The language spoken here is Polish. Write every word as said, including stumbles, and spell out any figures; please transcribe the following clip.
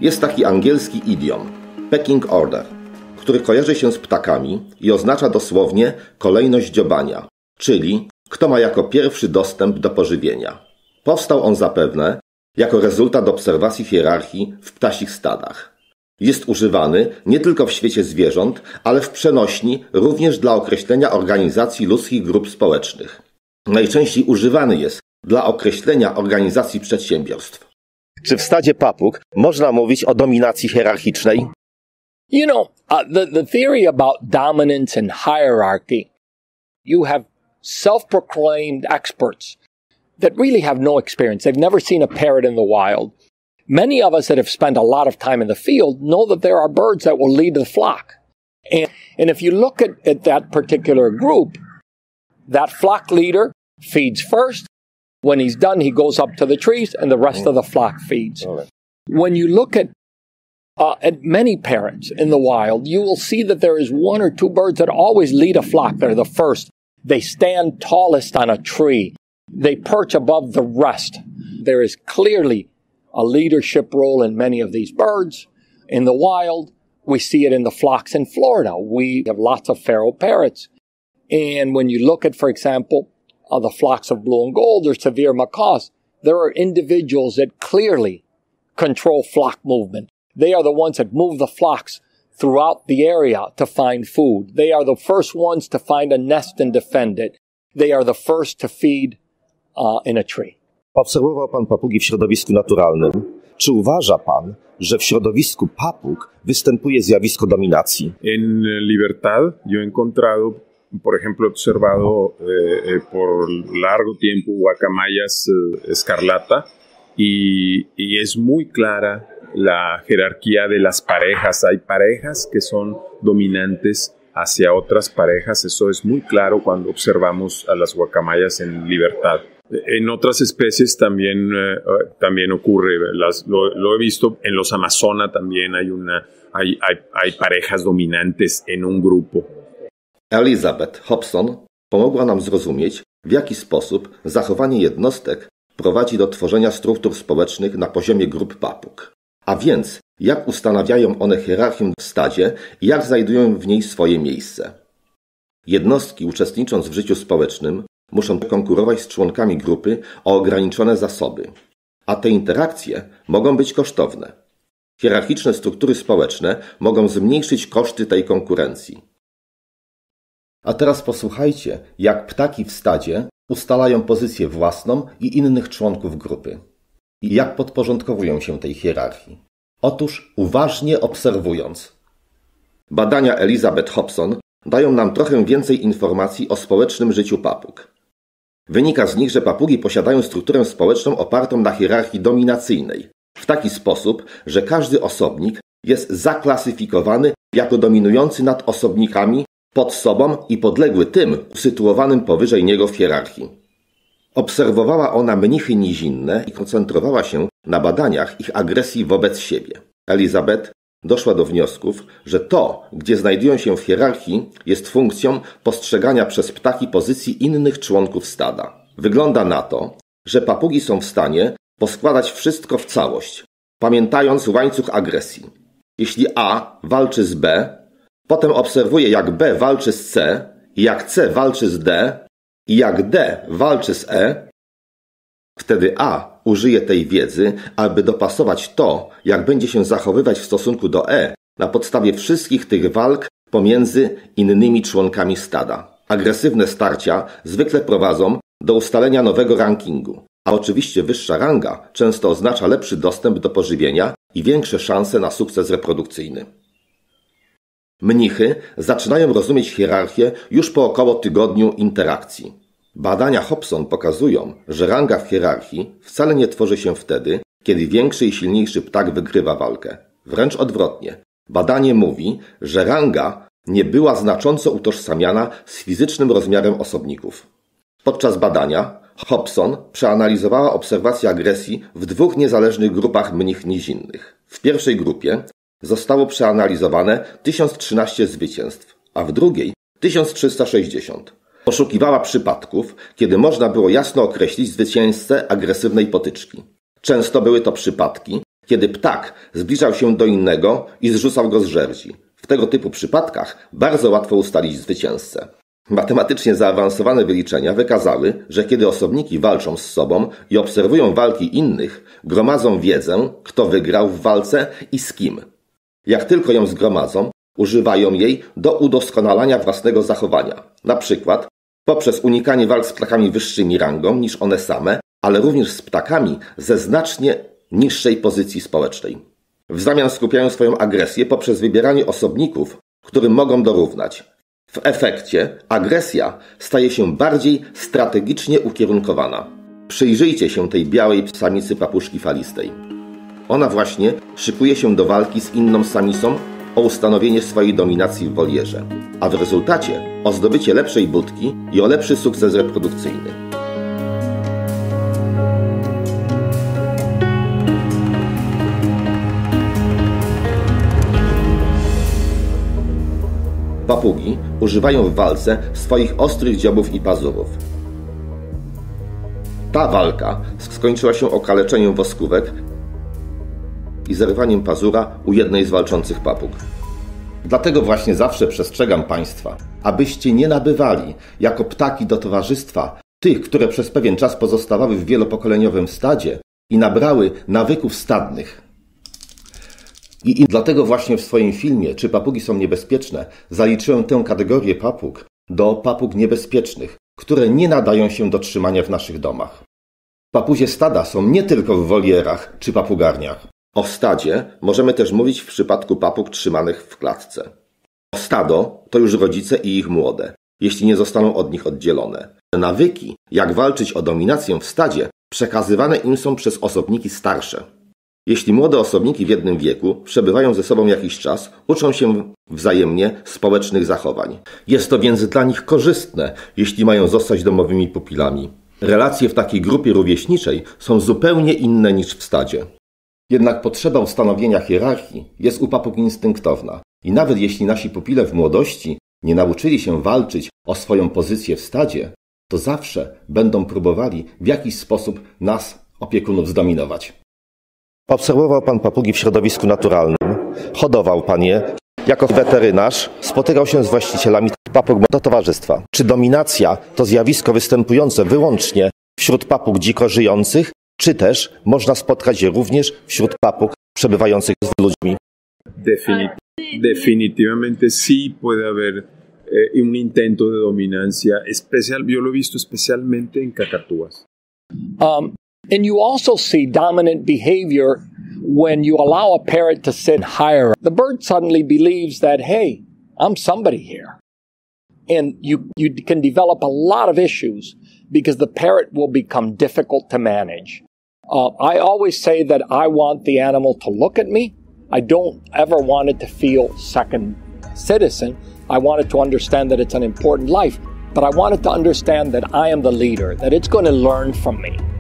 Jest taki angielski idiom pecking order, który kojarzy się z ptakami i oznacza dosłownie kolejność dziobania, czyli kto ma jako pierwszy dostęp do pożywienia. Powstał on zapewne jako rezultat obserwacji hierarchii w ptasich stadach. Jest używany nie tylko w świecie zwierząt, ale w przenośni również dla określenia organizacji ludzkich grup społecznych. Najczęściej używany jest dla określenia organizacji przedsiębiorstw. Czy w stadzie papug można mówić o dominacji hierarchicznej? You know, uh, the, the theory about dominance and hierarchy, you have self-proclaimed experts that really have no experience. They've never seen a parrot in the wild. Many of us that have spent a lot of time in the field know that there are birds that will lead the flock. And, and if you look at, at that particular group, that flock leader feeds first. When he's done, he goes up to the trees and the rest of the flock feeds. When you look at uh, at many parrots in the wild, you will see that there is one or two birds that always lead a flock. They're the first. They stand tallest on a tree. They perch above the rest. There is clearly a leadership role in many of these birds. In the wild, we see it in the flocks in Florida. We have lots of feral parrots. And when you look at, for example, uh, the flocks of blue and gold or severe macaws, there are individuals that clearly control flock movement. They are the ones that move the flocks throughout the area to find food. They are the first ones to find a nest and defend it. They are the first to feed uh, in a tree. Obserwował pan papugi w środowisku naturalnym. Czy uważa pan, że w środowisku papug występuje zjawisko dominacji? En Libertad yo he encontrado, por ejemplo, he observado eh, por largo tiempo guacamayas eh, escarlata y, y es muy clara la jerarquía de las parejas. Hay parejas que son dominantes hacia otras parejas. Eso es muy claro cuando observamos a las guacamayas en libertad. En otras especies también, eh, también ocurre. Las, lo, lo he visto en los Amazonas también hay, una, hay, hay, hay parejas dominantes en un grupo. Elizabeth Hobson pomogła nam zrozumieć, w jaki sposób zachowanie jednostek prowadzi do tworzenia struktur społecznych na poziomie grup papug. A więc, jak ustanawiają one hierarchię w stadzie i jak znajdują w niej swoje miejsce. Jednostki, uczestnicząc w życiu społecznym, muszą konkurować z członkami grupy o ograniczone zasoby, a te interakcje mogą być kosztowne. Hierarchiczne struktury społeczne mogą zmniejszyć koszty tej konkurencji. A teraz posłuchajcie, jak ptaki w stadzie ustalają pozycję własną i innych członków grupy. I jak podporządkowują się tej hierarchii. Otóż uważnie obserwując. Badania Elizabeth Hobson dają nam trochę więcej informacji o społecznym życiu papug. Wynika z nich, że papugi posiadają strukturę społeczną opartą na hierarchii dominacyjnej, w taki sposób, że każdy osobnik jest zaklasyfikowany jako dominujący nad osobnikami pod sobą i podległy tym usytuowanym powyżej niego w hierarchii. Obserwowała ona mnichy nizinne i koncentrowała się na badaniach ich agresji wobec siebie. Elizabeth doszła do wniosków, że to, gdzie znajdują się w hierarchii, jest funkcją postrzegania przez ptaki pozycji innych członków stada. Wygląda na to, że papugi są w stanie poskładać wszystko w całość, pamiętając łańcuch agresji. Jeśli A walczy z B, potem obserwuje, jak B walczy z C, i jak C walczy z D, i jak D walczy z E, wtedy A użyje tej wiedzy, aby dopasować to, jak będzie się zachowywać w stosunku do E na podstawie wszystkich tych walk pomiędzy innymi członkami stada. Agresywne starcia zwykle prowadzą do ustalenia nowego rankingu, a oczywiście wyższa ranga często oznacza lepszy dostęp do pożywienia i większe szanse na sukces reprodukcyjny. Mnichy zaczynają rozumieć hierarchię już po około tygodniu interakcji. Badania Hobson pokazują, że ranga w hierarchii wcale nie tworzy się wtedy, kiedy większy i silniejszy ptak wygrywa walkę. Wręcz odwrotnie. Badanie mówi, że ranga nie była znacząco utożsamiana z fizycznym rozmiarem osobników. Podczas badania Hobson przeanalizowała obserwację agresji w dwóch niezależnych grupach mnich nizinnych. W pierwszej grupie zostało przeanalizowane tysiąc trzynaście zwycięstw, a w drugiej tysiąc trzysta sześćdziesiąt. Poszukiwała przypadków, kiedy można było jasno określić zwycięzcę agresywnej potyczki. Często były to przypadki, kiedy ptak zbliżał się do innego i zrzucał go z żerdzi. W tego typu przypadkach bardzo łatwo ustalić zwycięzcę. Matematycznie zaawansowane wyliczenia wykazały, że kiedy osobniki walczą z sobą i obserwują walki innych, gromadzą wiedzę, kto wygrał w walce i z kim. Jak tylko ją zgromadzą, używają jej do udoskonalania własnego zachowania. Na przykład poprzez unikanie walk z ptakami wyższymi rangą niż one same, ale również z ptakami ze znacznie niższej pozycji społecznej. W zamian skupiają swoją agresję poprzez wybieranie osobników, którym mogą dorównać. W efekcie agresja staje się bardziej strategicznie ukierunkowana. Przyjrzyjcie się tej białej samicy papuszki falistej. Ona właśnie szykuje się do walki z inną samicą o ustanowienie swojej dominacji w wolierze, a w rezultacie o zdobycie lepszej budki i o lepszy sukces reprodukcyjny. Papugi używają w walce swoich ostrych dziobów i pazurów. Ta walka skończyła się okaleczeniem woskówek i zerwaniem pazura u jednej z walczących papug. Dlatego właśnie zawsze przestrzegam Państwa, abyście nie nabywali jako ptaki do towarzystwa tych, które przez pewien czas pozostawały w wielopokoleniowym stadzie i nabrały nawyków stadnych. I, I dlatego właśnie w swoim filmie Czy papugi są niebezpieczne zaliczyłem tę kategorię papug do papug niebezpiecznych, które nie nadają się do trzymania w naszych domach. Papuzie stada są nie tylko w wolierach czy papugarniach. O stadzie możemy też mówić w przypadku papug trzymanych w klatce. Stado to już rodzice i ich młode, jeśli nie zostaną od nich oddzielone. Nawyki, jak walczyć o dominację w stadzie, przekazywane im są przez osobniki starsze. Jeśli młode osobniki w jednym wieku przebywają ze sobą jakiś czas, uczą się wzajemnie społecznych zachowań. Jest to więc dla nich korzystne, jeśli mają zostać domowymi pupilami. Relacje w takiej grupie rówieśniczej są zupełnie inne niż w stadzie. Jednak potrzeba ustanowienia hierarchii jest u papug instynktowna i nawet jeśli nasi pupile w młodości nie nauczyli się walczyć o swoją pozycję w stadzie, to zawsze będą próbowali w jakiś sposób nas, opiekunów, zdominować. Obserwował Pan papugi w środowisku naturalnym, hodował Pan je. Jako weterynarz spotykał się z właścicielami papug do towarzystwa. Czy dominacja to zjawisko występujące wyłącznie wśród papug dziko żyjących, czy też można spotkać je również wśród papug przebywających z ludźmi? Defini- definitivamente sí puede haber eh, un intento de dominancia especial. Yo lo he visto especialmente en cacatúas. Um, and you also see dominant behavior when you allow a parrot to sit higher. The bird suddenly believes that, hey, I'm somebody here. And you, you can develop a lot of issues because the parrot will become difficult to manage. Uh, I always say that I want the animal to look at me. I don't ever want it to feel second citizen. I want it to understand that it's an important life, but I want it to understand that I am the leader, that it's going to learn from me.